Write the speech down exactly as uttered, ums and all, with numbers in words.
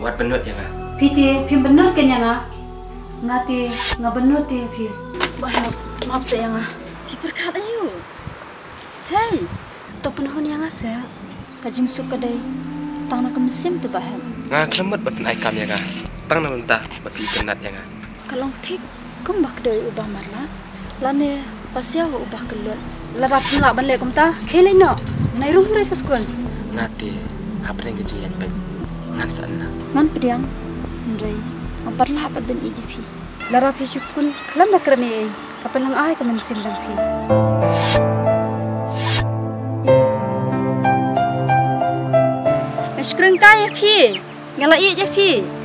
Wat benut ya nga. Piti, pim benut kan ya nga. Ngati, nga benut ti pi. Bahaya, maaf saya nga. Pi berkat ayo. Hey, to penahun yang asa. Kajing suka dai. Tang nak mesim tu bahaya. Nga kelamat bat naik kam ya nga. Tang na mentah bat pi benat ya nga. Kalau tik, kumbak dari ubah marla. Lane pasya ubah kelut. Larap nak balik kumta. Kele no. Nai rum rai saskun. Ngati, apa yang kejian pen? Ngan sana. Ngan pediang. Nrai. Ampar lah apa ben ijipi. Larap syukun kalam nak kerani. Kapal lang ay kaman sim lang pi. Syukran kaya pi. Ngalai je pi.